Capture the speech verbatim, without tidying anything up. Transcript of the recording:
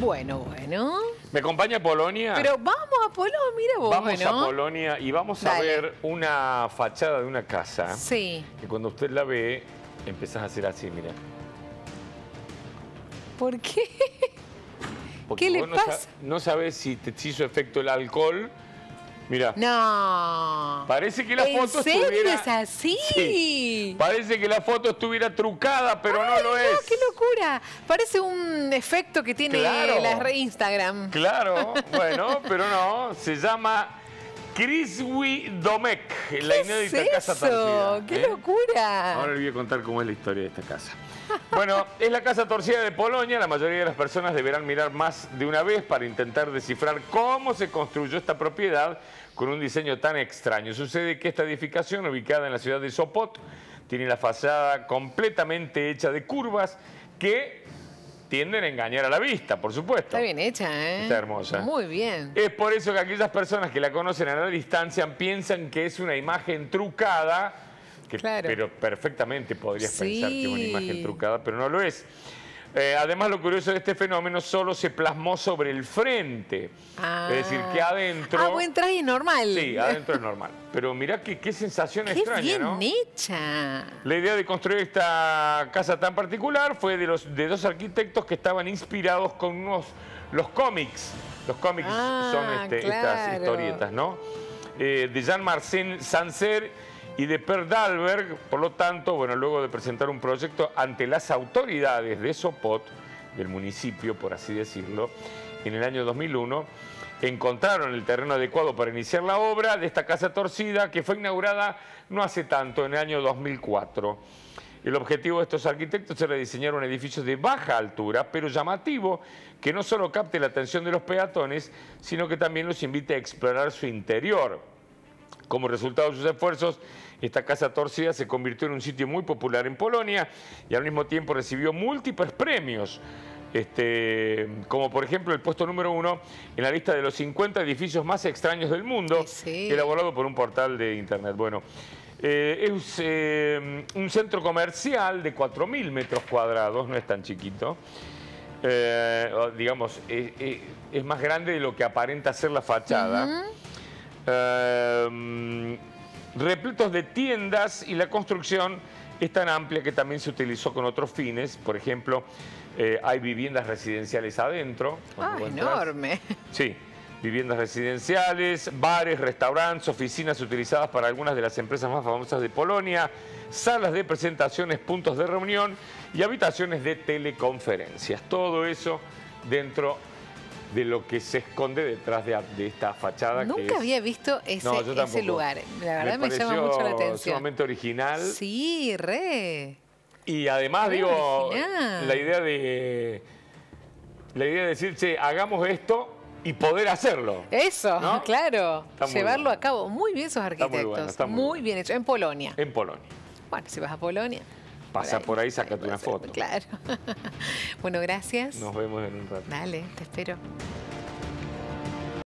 Bueno, bueno. ¿Me acompaña Polonia? Pero vamos a Polonia, mira vos, Vamos bueno. a Polonia y vamos a Dale. ver una fachada de una casa. Sí. Que cuando usted la ve, empezás a hacer así, mira. ¿Por qué? Porque ¿Qué le vos no pasa? sa- No sabés si te hizo efecto el alcohol. Mira. No. Parece que la ¿En foto serio estuviera... es así? Sí. Parece que la foto estuviera trucada, pero Ay, no lo es. ¡Qué locura! Parece un efecto que tiene Claro. la re- Instagram. Claro, bueno, pero no. Se llama Krzywí Domek, la ¿Qué inédita es casa eso? torcida. ¡Qué ¿eh? locura! Ahora le voy a contar cómo es la historia de esta casa. Bueno, es la casa torcida de Polonia. La mayoría de las personas deberán mirar más de una vez para intentar descifrar cómo se construyó esta propiedad con un diseño tan extraño. Sucede que esta edificación, ubicada en la ciudad de Sopot, tiene la fachada completamente hecha de curvas que tienden a engañar a la vista, por supuesto. Está bien hecha, ¿eh? Está hermosa. Muy bien. Es por eso que aquellas personas que la conocen a la distancia piensan que es una imagen trucada, que, Claro. pero perfectamente podrías Sí. pensar que es una imagen trucada, pero no lo es. Eh, además, lo curioso de este fenómeno solo se plasmó sobre el frente. Ah. Es decir, que adentro... Ah, buen traje es normal. Sí, adentro es normal. Pero mirá que, qué sensación Qué extraña, bien ¿no? hecha. La idea de construir esta casa tan particular fue de, los, de dos arquitectos que estaban inspirados con unos, los cómics. Los cómics Ah, son este, estas claro. historietas, ¿no? Eh, de Jean-Marcel Sancer y de Per Dahlberg. Por lo tanto, bueno, luego de presentar un proyecto ante las autoridades de Sopot, del municipio, por así decirlo, en el año dos mil uno, encontraron el terreno adecuado para iniciar la obra de esta casa torcida, que fue inaugurada no hace tanto, en el año dos mil cuatro. El objetivo de estos arquitectos era diseñar un edificio de baja altura, pero llamativo, que no solo capte la atención de los peatones, sino que también los invite a explorar su interior. Como resultado de sus esfuerzos, esta casa torcida se convirtió en un sitio muy popular en Polonia y al mismo tiempo recibió múltiples premios. Este, como por ejemplo el puesto número uno en la lista de los cincuenta edificios más extraños del mundo, Sí, sí. elaborado por un portal de internet. Bueno, eh, es eh, un centro comercial de cuatro mil metros cuadrados, no es tan chiquito. Eh, o, digamos, es, es- es más grande de lo que aparenta ser la fachada. Ujú. Eh, repletos de tiendas, y la construcción es tan amplia que también se utilizó con otros fines. Por ejemplo, eh, hay viviendas residenciales adentro. cuando Ah, vos entrás. enorme. Sí, viviendas residenciales, bares, restaurantes, oficinas utilizadas para algunas de las empresas más famosas de Polonia, salas de presentaciones, puntos de reunión y habitaciones de teleconferencias. Todo eso dentro de lo que se esconde detrás de, de esta fachada. Nunca que es... había visto ese, No, yo ese tampoco. lugar. La verdad me, llama pareció mucho la atención. sumamente original. Sí, re. Y además, Re digo, original. la idea de la idea de decir, che, hagamos esto y poder hacerlo. Eso, ¿No? claro. Está muy Llevarlo bueno. a cabo. Muy bien esos Está muy arquitectos. bueno, está muy muy bueno. bien hecho. En Polonia. En Polonia. Bueno, si vas a Polonia. Pasa por ahí, sácate puede una ser. foto. Claro. Bueno, gracias. Nos vemos en un rato. Dale, te espero.